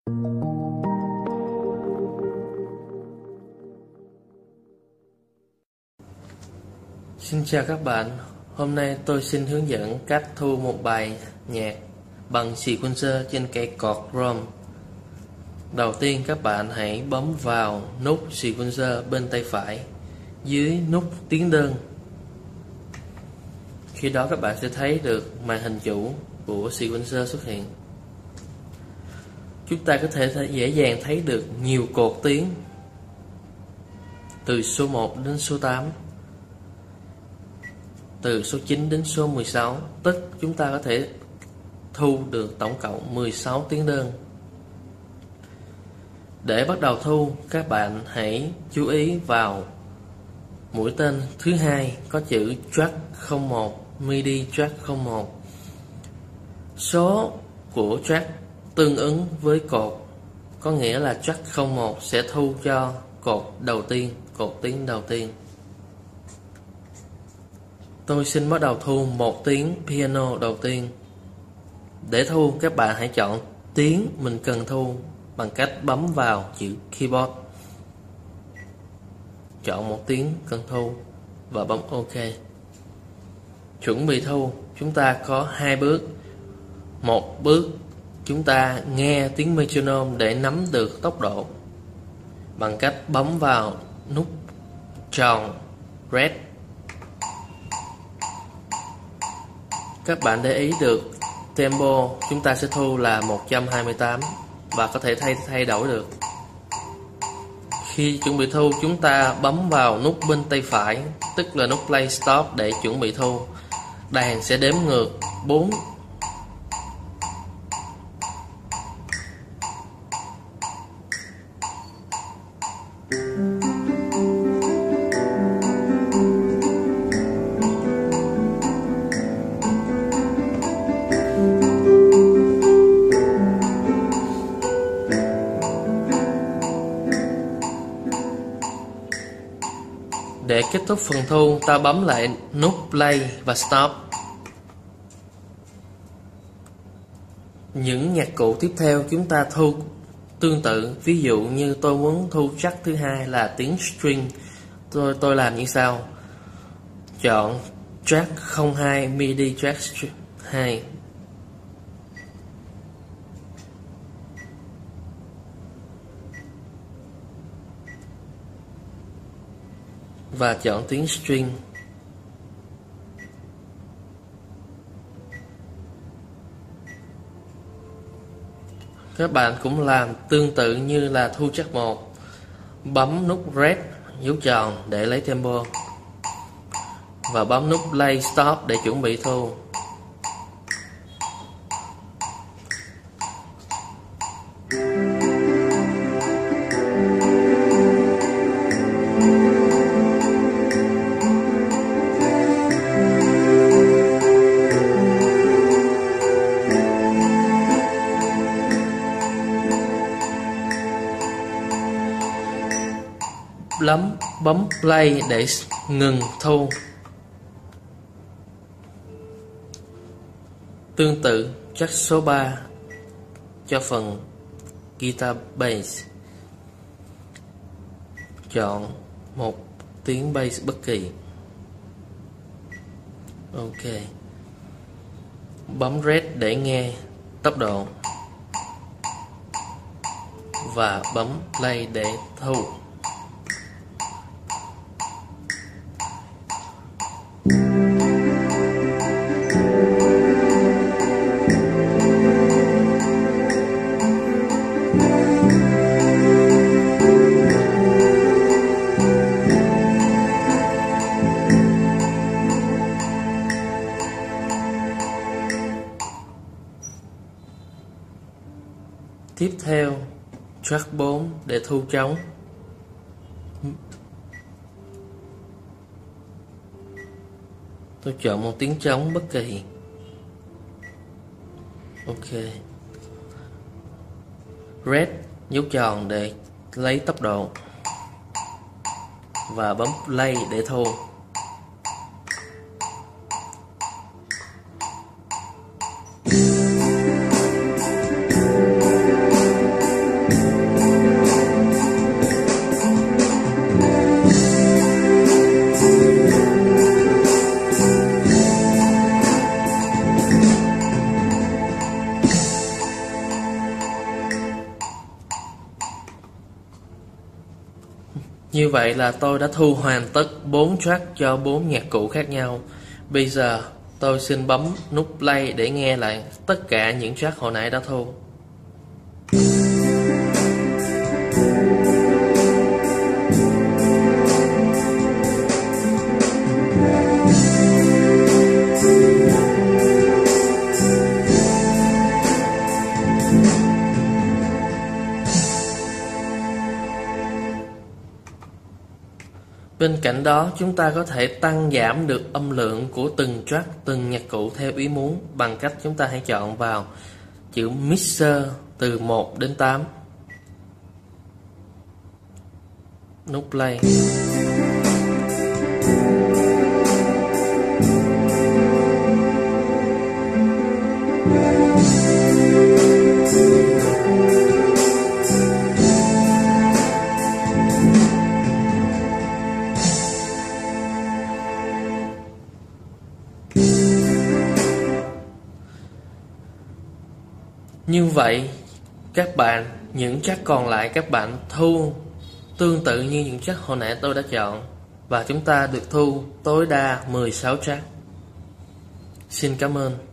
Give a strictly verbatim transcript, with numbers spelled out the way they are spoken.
Xin chào các bạn, hôm nay tôi xin hướng dẫn cách thu một bài nhạc bằng sequencer trên cây cọt Rom. Đầu tiên các bạn hãy bấm vào nút sequencer bên tay phải dưới nút tiếng đơn. Khi đó các bạn sẽ thấy được màn hình chủ của sequencer xuất hiện. Chúng ta có thể dễ dàng thấy được nhiều cột tiếng từ số một đến số tám, từ số chín đến số mười sáu, tức chúng ta có thể thu được tổng cộng mười sáu tiếng đơn. Để bắt đầu thu, các bạn hãy chú ý vào mũi tên thứ hai có chữ track không một, midi track không một. Số của track tương ứng với cột, có nghĩa là track không một sẽ thu cho cột đầu tiên, cột tiếng đầu tiên. Tôi xin bắt đầu thu một tiếng piano đầu tiên. Để thu, các bạn hãy chọn tiếng mình cần thu bằng cách bấm vào chữ keyboard, chọn một tiếng cần thu và bấm OK. Chuẩn bị thu, chúng ta có hai bước. Một bước, chúng ta nghe tiếng metronome để nắm được tốc độ bằng cách bấm vào nút tròn red. Các bạn để ý được tempo chúng ta sẽ thu là một trăm hai mươi tám và có thể thay thay đổi được. Khi chuẩn bị thu, chúng ta bấm vào nút bên tay phải, tức là nút play stop để chuẩn bị thu. Đàn sẽ đếm ngược bốn. Để kết thúc phần thu, ta bấm lại nút play và stop. Những nhạc cụ tiếp theo chúng ta thu tương tự. Ví dụ như tôi muốn thu track thứ hai là tiếng string, tôi tôi làm như sau. Chọn track không hai, midi track hai, và chọn tiếng string. Các bạn cũng làm tương tự như là thu track một. Bấm nút red dấu tròn để lấy tempo và bấm nút play stop để chuẩn bị thu. Bấm, bấm play để ngừng thu. Tương tự track số ba cho phần guitar bass. Chọn một tiếng bass bất kỳ. OK. Bấm red để nghe tốc độ và bấm play để thu. Tiếp theo, track bốn để thu trống. Tôi chọn một tiếng trống bất kỳ. OK. Red dấu tròn để lấy tốc độ và bấm play để thu. Như vậy là tôi đã thu hoàn tất bốn track cho bốn nhạc cụ khác nhau. Bây giờ tôi xin bấm nút play để nghe lại tất cả những track hồi nãy đã thu. Bên cạnh đó, chúng ta có thể tăng giảm được âm lượng của từng track, từng nhạc cụ theo ý muốn bằng cách chúng ta hãy chọn vào chữ Mixer từ một đến tám. Nút play. Như vậy các bạn, những track còn lại các bạn thu tương tự như những track hồi nãy tôi đã chọn, và chúng ta được thu tối đa mười sáu track. Xin cảm ơn.